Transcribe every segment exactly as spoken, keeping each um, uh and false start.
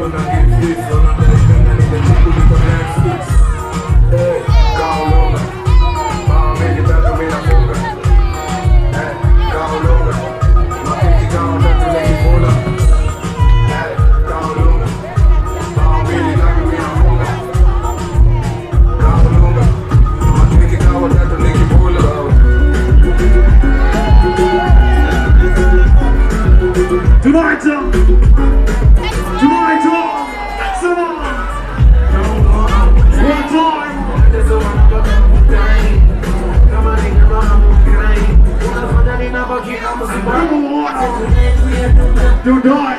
Do die.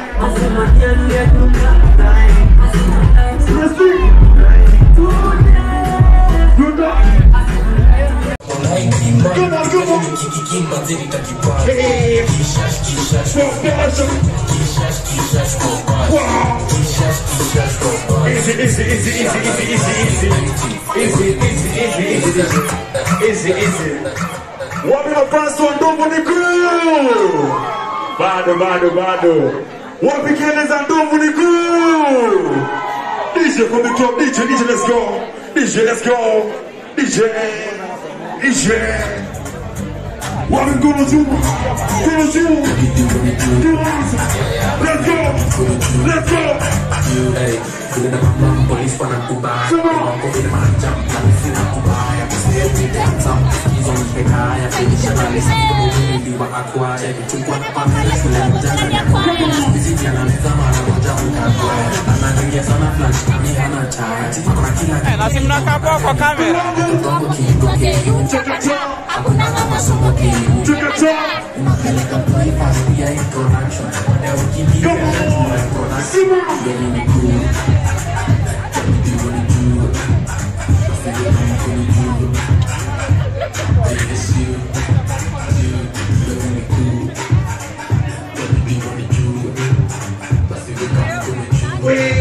Easy, easy, easy, easy, easy, easy, easy, easy, easy, easy, easy. What we the first one do for the crew? Bado, bado, bado. What we can is and do for the crew? D J from the club, D J, D J, let's go. D J, let's go. D J, D J. What we gonna do? Gonna do? Do us. Let's go. Let's go. Hey, kuda na mama police wana kubaya. Wako vile manjam na sina kubaya. Every damn time he's on the high. Finish na list kama mimi wa akwaya. Chukua na pamela sina mjana. Busy jana nizama na moja mkakwa. Anaingia sana flash kami hana charge. Kuna kila eh lazima nakapo kwa kamera. Hakuna kama somo ki. Unapeleka play fast via introduction. Leo kimbia na production. Getting it cool. Tell me what to do. I feel like I'm gonna do. Baby, it's you. You. Getting it cool. Tell me what to do. I feel like I'm gonna do.